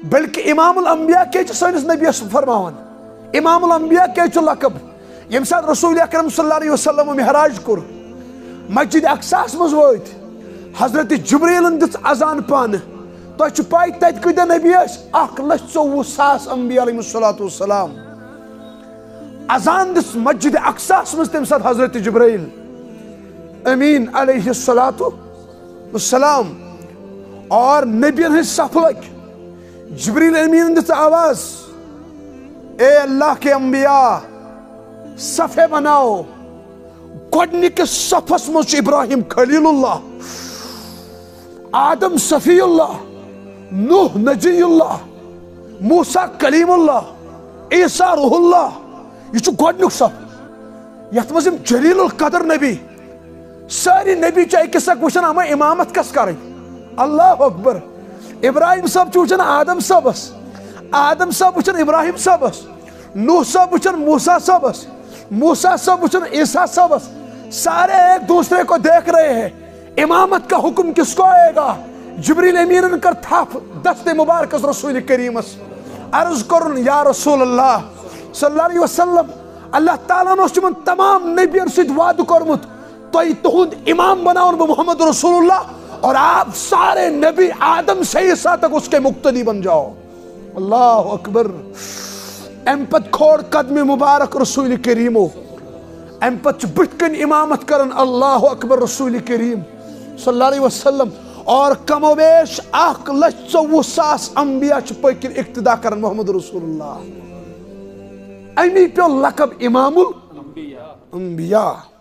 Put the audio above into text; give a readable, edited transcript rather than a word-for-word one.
بلکہ امام الانبیاء کے سنس نبی فرماون امام الانبیاء کے لقب یم سات رسول اکرم صلی اللہ علیہ وسلم معراج کور مسجد اقصاس مز وٲتۍ حضرت جبریلن دِژ اذان پانہٕ تۄہہِ چھُ پاے تتہِ کۭتیاہ نبی ٲسۍ 1,24,000 انبیاء علیہم الصلوۃ والسلام اذان دِژ مسجد اقصاس مز تمہِ ساتہٕ حضرت جبریل امین علیہ الصلوۃ والسلام اور نبیَن ہٕنٛدۍ صف لٔگۍ جبریل امین دِژ آواز اے اللہ کے انبیاء صفے بناؤ گۄڈنِکِس صفس مز چھُ ابراہیم خلیل اللہ آدم صفی اللہ نوح نجی اللہ موسیٰ کلیم اللہ عیسیٰ روح اللہ یہ چھُ گۄڈنیُک صف یتھ منٛز یِم جلیل القدر نبی ساری نبی چھِ أکِس اکھ وٕچھان اما امامت کس کرٕنۍ اللہ اکبر ابراہیم صٲب چھُ وٕچھان آدم صٲبس آدم صٲب وٕچھان ابراہیم صٲبس نوح صٲب وٕچھان موسیٰ صٲبس موسیٰ صاحب وچھن عیسیٰ صاحبس سارے ایک دوسرے کو دیکھ رہے ہیں امامت کا حکم کس کو آئے گا جبریل امین کر تھاپ دست مبارک رسول کریم عرض کرن یا رسول اللہ صلی اللہ علیہ وسلم اللہ تعالیٰ نے تمام نبیوں سے وعدہ کرمت تو تہند امام بناؤن بہ محمد رسول اللہ اور آپ سارے نبی آدم سے عیسیٰ تک اس کے مقتدی بن جاؤ اللہ اکبر امپت کھوڑ قدم مبارک رسول کریمو امپت بت کن امامت کرن اللہ اکبر رسول کریم صلی اللہ علیہ وسلم اور کم و بیش 1,24,000 انبیاء چھ پکر اقتدا کرن محمد رسول اللہ امی پیو لقب امام الانبیاء